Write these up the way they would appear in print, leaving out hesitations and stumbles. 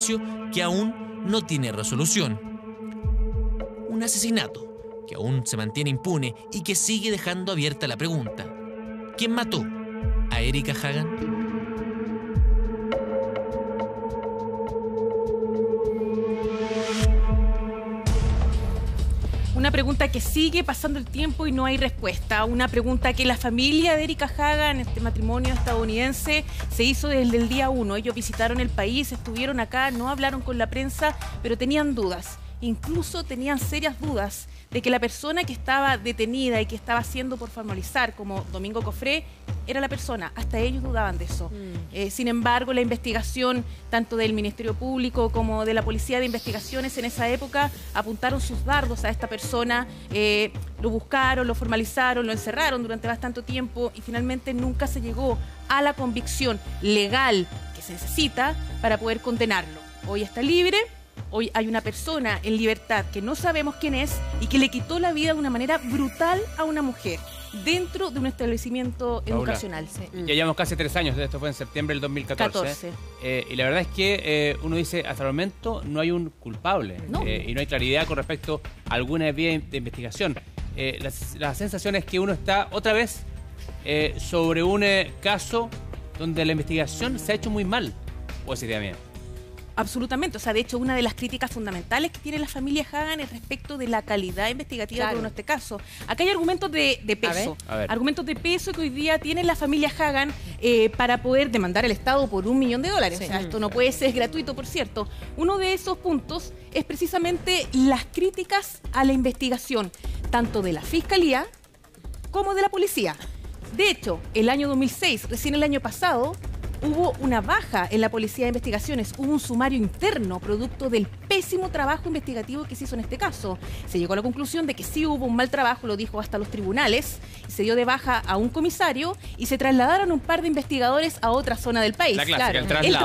juicio que aún no tiene resolución. Un asesinato que aún se mantiene impune y que sigue dejando abierta la pregunta: ¿quién mató a Erika Hagan? Una pregunta que sigue pasando el tiempo y no hay respuesta. Una pregunta que la familia de Erika Hagan, este matrimonio estadounidense, se hizo desde el día 1. Ellos visitaron el país, estuvieron acá, no hablaron con la prensa, pero tenían dudas. Incluso tenían serias dudas de que la persona que estaba detenida y que estaba haciendo por formalizar, como Domingo Cofré, era la persona. Hasta ellos dudaban de eso. Sin embargo, la investigación, tanto del Ministerio Público como de la Policía de Investigaciones en esa época, apuntaron sus dardos a esta persona, lo buscaron, lo formalizaron, lo encerraron durante bastante tiempo y finalmente nunca se llegó a la convicción legal que se necesita para poder condenarlo. Hoy está libre. Hoy hay una persona en libertad que no sabemos quién es y que le quitó la vida de una manera brutal a una mujer dentro de un establecimiento educacional. Sí. Ya llevamos casi 3 años, esto fue en septiembre del 2014. Y la verdad es que uno dice, hasta el momento no hay un culpable. Y no hay claridad con respecto a alguna vía de investigación. La sensación es que uno está otra vez sobre un caso donde la investigación se ha hecho muy mal. ¿O es idea mía? Absolutamente, o sea, de hecho, una de las críticas fundamentales que tiene la familia Hagan es respecto de la calidad investigativa de este caso. Acá hay argumentos de peso, argumentos de peso que hoy día tiene la familia Hagan para poder demandar al Estado por $1 millón. O sea, esto no puede ser gratuito, por cierto. Uno de esos puntos es precisamente las críticas a la investigación, tanto de la Fiscalía como de la Policía. De hecho, el año 2006, recién el año pasado, hubo una baja en la Policía de Investigaciones, hubo un sumario interno producto del pésimo trabajo investigativo que se hizo en este caso. Se llegó a la conclusión de que sí hubo un mal trabajo, lo dijo hasta los tribunales, y se dio de baja a un comisario y se trasladaron un par de investigadores a otra zona del país. La clásica,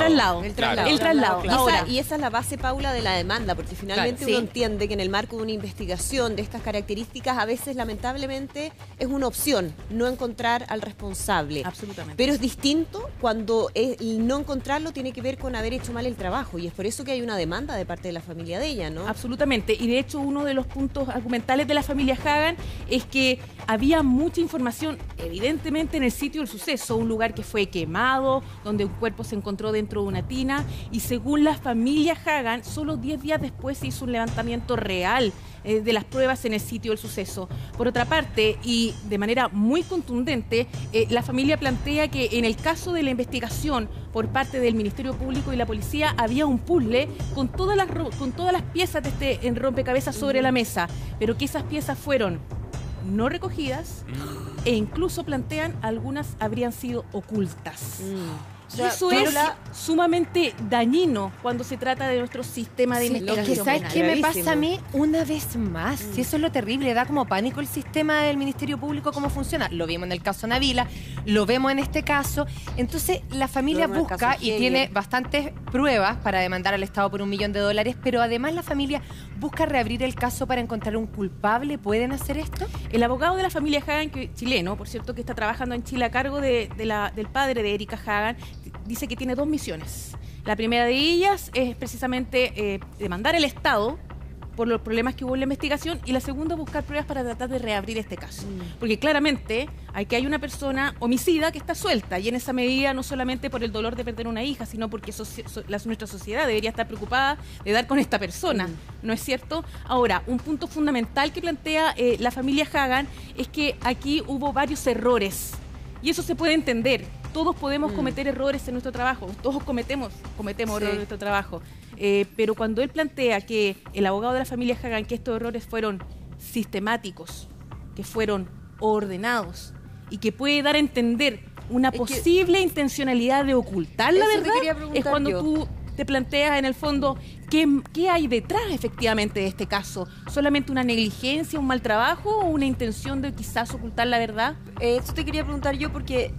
el traslado. Ahora, y esa es la base, Paula, de la demanda, porque finalmente uno entiende que en el marco de una investigación de estas características, a veces, lamentablemente, es una opción no encontrar al responsable. Absolutamente. Pero es distinto cuando el no encontrarlo tiene que ver con haber hecho mal el trabajo, y es por eso que hay una demanda de parte de la familia de ella, ¿no? Absolutamente, y de hecho uno de los puntos argumentales de la familia Hagan es que había mucha información, evidentemente, en el sitio del suceso, un lugar que fue quemado, donde un cuerpo se encontró dentro de una tina, y según la familia Hagan, solo 10 días después se hizo un levantamiento real de las pruebas en el sitio del suceso. Por otra parte, y de manera muy contundente, la familia plantea que en el caso de la investigación por parte del Ministerio Público y la Policía había un puzzle con todas las piezas de este rompecabezas sobre la mesa, pero que esas piezas fueron no recogidas e incluso plantean algunas habrían sido ocultas. Y eso es sumamente dañino cuando se trata de nuestro sistema de investigación. Lo que ¿sabes qué me pasa a mí? Una vez más, si eso es lo terrible, da como pánico el sistema del Ministerio Público, cómo funciona. Lo vimos en el caso Navila, lo vemos en este caso. Entonces la familia busca y tiene bastantes pruebas para demandar al Estado por $1 millón, pero además la familia busca reabrir el caso para encontrar un culpable. ¿Pueden hacer esto? El abogado de la familia Hagan, chileno, por cierto, que está trabajando en Chile a cargo del padre de Erika Hagan, dice que tiene 2 misiones. La primera de ellas es precisamente demandar al Estado por los problemas que hubo en la investigación, y la segunda, buscar pruebas para tratar de reabrir este caso. Porque claramente hay una persona homicida que está suelta, y en esa medida no solamente por el dolor de perder una hija, sino porque nuestra sociedad debería estar preocupada de dar con esta persona, ¿no es cierto? Ahora, un punto fundamental que plantea la familia Hagan es que aquí hubo varios errores, y eso se puede entender. Todos podemos cometer errores en nuestro trabajo, todos cometemos errores en nuestro trabajo. Pero cuando él plantea que el abogado de la familia Hagan, que estos errores fueron sistemáticos, que fueron ordenados y que puede dar a entender una posible intencionalidad de ocultar la verdad, es cuando tú te planteas en el fondo qué hay detrás efectivamente de este caso. ¿Solamente una negligencia, un mal trabajo o una intención de quizás ocultar la verdad? Eso te quería preguntar yo porque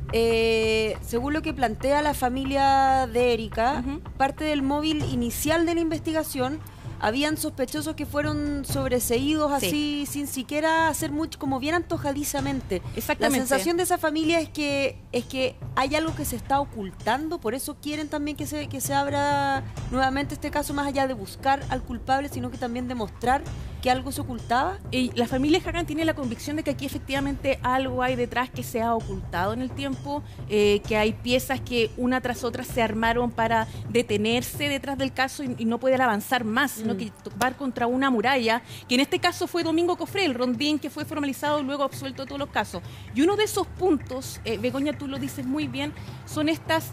según lo que plantea la familia de Erika, parte del móvil inicial de la investigación habían sospechosos que fueron sobreseídos así, sin siquiera hacer mucho, como bien antojadizamente. Exactamente. La sensación de esa familia es que hay algo que se está ocultando, por eso quieren también que se abra nuevamente este caso, más allá de buscar al culpable, sino que también demostrar que algo se ocultaba. Y la familia Hagan tiene la convicción de que aquí efectivamente algo hay detrás que se ha ocultado en el tiempo, que hay piezas que una tras otra se armaron para detenerse detrás del caso y no poder avanzar más, sino que topar contra una muralla, que en este caso fue Domingo Cofré, el rondín que fue formalizado y luego absuelto de todos los casos. Y uno de esos puntos, Begoña, tú lo dices muy bien, son estas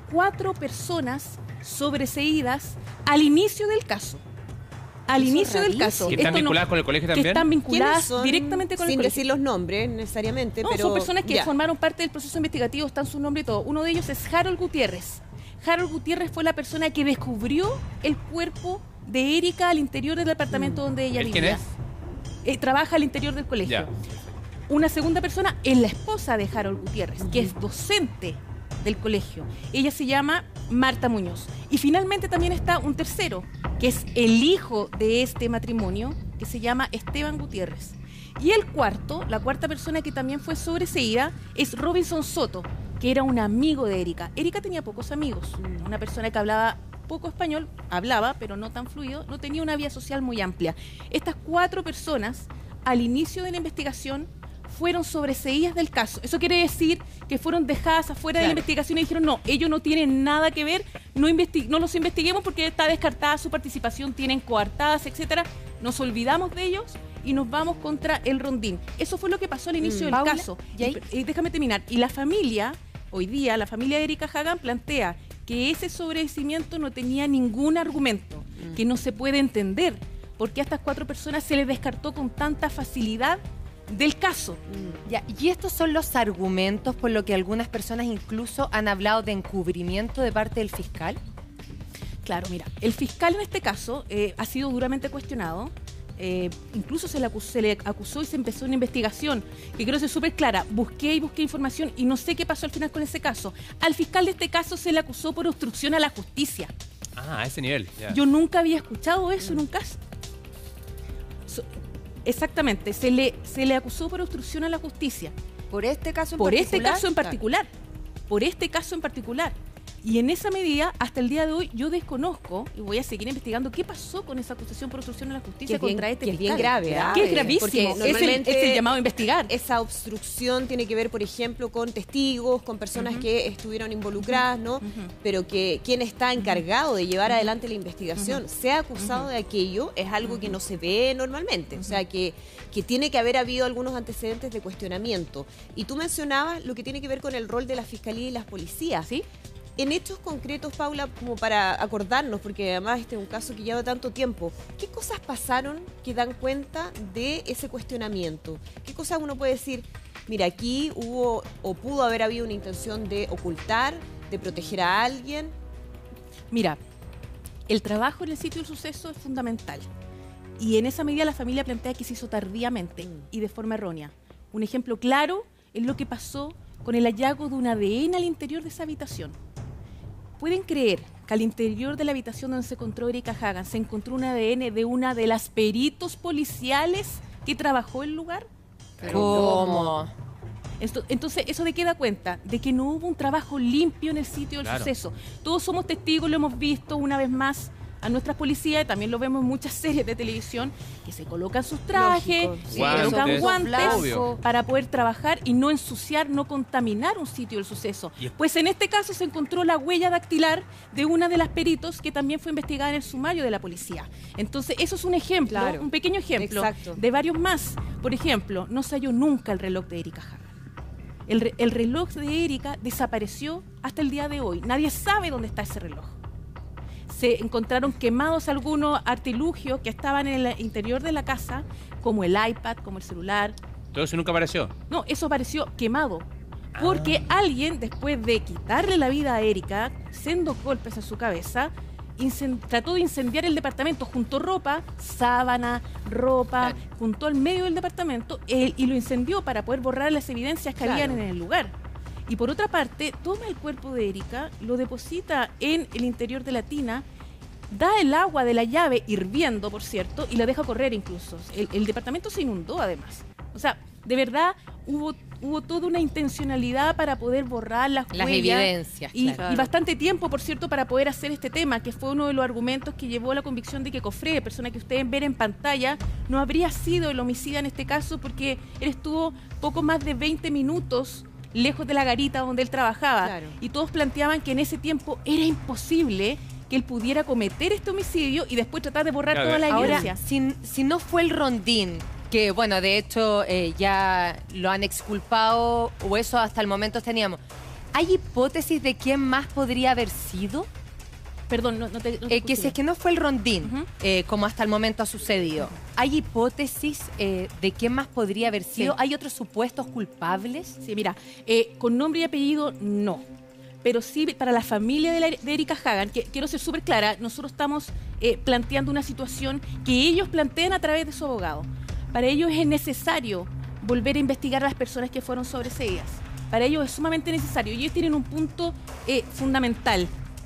4 personas sobreseídas al inicio del caso. Al inicio del caso. ¿Que están vinculadas con el colegio también? Que están vinculadas directamente con el colegio. Sin decir los nombres necesariamente, no, pero... son personas que formaron parte del proceso investigativo, están su nombre y todo. Uno de ellos es Harold Gutiérrez. Harold Gutiérrez fue la persona que descubrió el cuerpo de Erika al interior del departamento donde ella vivía. ¿Quién es? Trabaja al interior del colegio. Ya. Una segunda persona es la esposa de Harold Gutiérrez, que es docente del colegio. Ella se llama Marta Muñoz. Y finalmente también está un tercero, que es el hijo de este matrimonio, que se llama Esteban Gutiérrez. Y la cuarta persona que también fue sobreseída es Robinson Soto, que era un amigo de Erika. Erika tenía pocos amigos, una persona que hablaba poco español, hablaba, pero no tan fluido, no tenía una vida social muy amplia. Estas 4 personas, al inicio de la investigación, fueron sobreseídas del caso. Eso quiere decir que fueron dejadas afuera de la investigación y dijeron, no, ellos no tienen nada que ver, no los investiguemos porque está descartada su participación, tienen coartadas, etcétera. Nos olvidamos de ellos y nos vamos contra el rondín. Eso fue lo que pasó al inicio del caso. Y déjame terminar. Y la familia, hoy día, la familia de Erika Hagan plantea que ese sobreseimiento no tenía ningún argumento, que no se puede entender porque a estas 4 personas se les descartó con tanta facilidad del caso. Ya, y estos son los argumentos por lo que algunas personas incluso han hablado de encubrimiento de parte del fiscal. Claro, mira, el fiscal en este caso ha sido duramente cuestionado. Incluso se le acusó y se empezó una investigación que quiero ser súper clara. Busqué información y no sé qué pasó al final con ese caso. Al fiscal de este caso se le acusó por obstrucción a la justicia. Ah, a ese nivel. Yeah. Yo nunca había escuchado eso en un caso. Exactamente, se le acusó por obstrucción a la justicia. ¿Por este caso en particular? Por este caso en particular. Y en esa medida, hasta el día de hoy, yo desconozco, y voy a seguir investigando, qué pasó con esa acusación por obstrucción a la justicia contra este fiscal. Que es bien grave. Que es gravísimo. Es el llamado a investigar. Esa obstrucción tiene que ver, por ejemplo, con testigos, con personas que estuvieron involucradas, ¿no? Pero que quien está encargado de llevar adelante la investigación sea acusado de aquello es algo que no se ve normalmente. O sea, que tiene que haber habido algunos antecedentes de cuestionamiento. Y tú mencionabas lo que tiene que ver con el rol de la Fiscalía y las policías. ¿Sí? En hechos concretos, Paula, como para acordarnos, porque además este es un caso que lleva tanto tiempo, ¿qué cosas pasaron que dan cuenta de ese cuestionamiento? ¿Qué cosas uno puede decir, mira, aquí hubo o pudo haber habido una intención de ocultar, de proteger a alguien? Mira, el trabajo en el sitio del suceso es fundamental. Y en esa medida la familia plantea que se hizo tardíamente y de forma errónea. Un ejemplo claro es lo que pasó con el hallazgo de un ADN al interior de esa habitación. ¿Pueden creer que al interior de la habitación donde se encontró Erika Hagan se encontró un ADN de una de las peritos policiales que trabajó en el lugar? ¿Cómo? Entonces, ¿eso de qué da cuenta? De que no hubo un trabajo limpio en el sitio del suceso. Todos somos testigos, lo hemos visto una vez más a nuestras policías, y también lo vemos en muchas series de televisión, que se colocan sus trajes, se colocan guantes para poder trabajar y no ensuciar, no contaminar un sitio del suceso. Pues en este caso se encontró la huella dactilar de una de las peritos que también fue investigada en el sumario de la policía. Entonces, eso es un ejemplo, un pequeño ejemplo de varios más. Por ejemplo, no se halló nunca el reloj de Erika Hagan. El reloj de Erika desapareció hasta el día de hoy. Nadie sabe dónde está ese reloj. Se encontraron quemados algunos artilugios que estaban en el interior de la casa, como el iPad, como el celular. ¿Todo eso nunca apareció? No, eso apareció quemado. Porque alguien, después de quitarle la vida a Erika, haciendo golpes a su cabeza, trató de incendiar el departamento, juntó ropa, sábana, ropa, juntó al medio del departamento y lo incendió para poder borrar las evidencias que habían en el lugar. Y por otra parte, toma el cuerpo de Erika, lo deposita en el interior de la tina da el agua de la llave hirviendo, por cierto, y la deja correr incluso. El departamento se inundó además. O sea, de verdad hubo toda una intencionalidad para poder borrar las huellas. Evidencias. Y Claro. y bastante tiempo, por cierto, para poder hacer este tema, que fue uno de los argumentos que llevó a la convicción de que Cofré, persona que ustedes ven en pantalla, no habría sido el homicida en este caso, porque él estuvo poco más de 20 minutos lejos de la garita donde él trabajaba. Claro. Y todos planteaban que en ese tiempo era imposible que él pudiera cometer este homicidio y después tratar de borrar Claro, toda la Ahora, evidencia. si no fue el rondín, que bueno, de hecho ya lo han exculpado, o eso hasta el momento teníamos, ¿hay hipótesis de quién más podría haber sido? Perdón, no te Que escuché si es que no fue el rondín, Ujú. como hasta el momento ha sucedido, ¿hay hipótesis de quién más podría haber sido? Sí. ¿Hay otros supuestos culpables? Sí, mira, con nombre y apellido no. Pero sí para la familia de Erika Hagan, que quiero ser súper clara, nosotros estamos planteando una situación que ellos plantean a través de su abogado. Para ellos es necesario volver a investigar a las personas que fueron sobreseídas. Para ellos es sumamente necesario. Y ellos tienen un punto fundamental.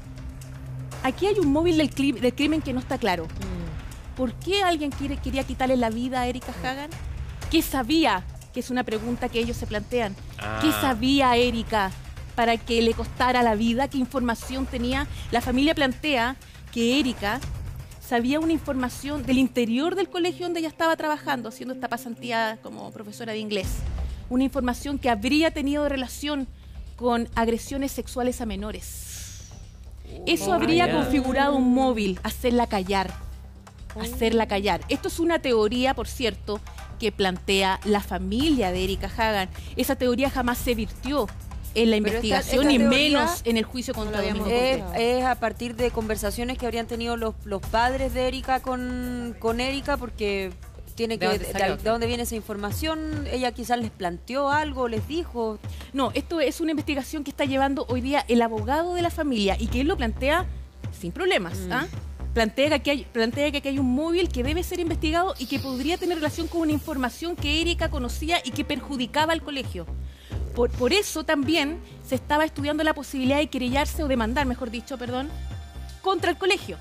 Aquí hay un móvil del crimen que no está claro. ¿Por qué alguien quería quitarle la vida a Erika Hagan? ¿Qué sabía? Que es una pregunta que ellos se plantean. ¿Qué sabía Erika para que le costara la vida? ¿Qué información tenía? La familia plantea que Erika sabía una información del interior del colegio donde ella estaba trabajando, haciendo esta pasantía como profesora de inglés. Una información que habría tenido relación con agresiones sexuales a menores. Eso habría configurado un móvil, hacerla callar. Hacerla callar. Esto es una teoría, por cierto, que plantea la familia de Erika Hagan. Esa teoría jamás se virtió en la Pero investigación, esta ni teoría menos en el juicio contra la habíamos Domingo escuchado. Cofré. Es a partir de conversaciones que habrían tenido los padres de Erika con Erika, porque tiene ¿De que dónde salió? de dónde viene esa información. Ella quizás les planteó algo, les dijo. No, esto es una investigación que está llevando hoy día el abogado de la familia y que él lo plantea sin problemas. ¿Ah? Plantea que aquí hay un móvil que debe ser investigado y que podría tener relación con una información que Erika conocía y que perjudicaba al colegio. Por eso también se estaba estudiando la posibilidad de querellarse o demandar, mejor dicho, contra el colegio.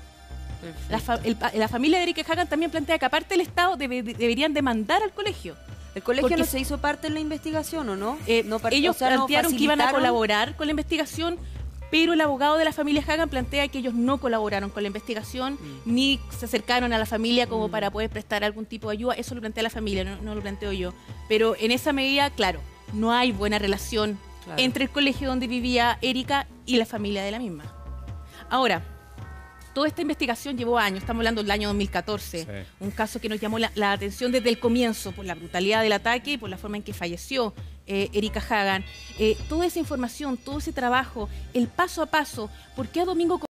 La familia de Erika Hagan también plantea que aparte del Estado deberían demandar al colegio. ¿El colegio Porque no se hizo parte en la investigación o no? Ellos o sea, ¿no plantearon que iban a facilitaron? colaborar con la investigación, pero el abogado de la familia Hagan plantea que ellos no colaboraron con la investigación ni se acercaron a la familia como para poder prestar algún tipo de ayuda. Eso lo plantea la familia, no lo planteo yo. Pero en esa medida, claro, no hay buena relación entre el colegio donde vivía Erika y la familia de la misma. Ahora, toda esta investigación llevó años, estamos hablando del año 2014, Sí. un caso que nos llamó la atención desde el comienzo por la brutalidad del ataque y por la forma en que falleció Erika Hagan. Toda esa información, todo ese trabajo, el paso a paso, ¿por qué a Domingo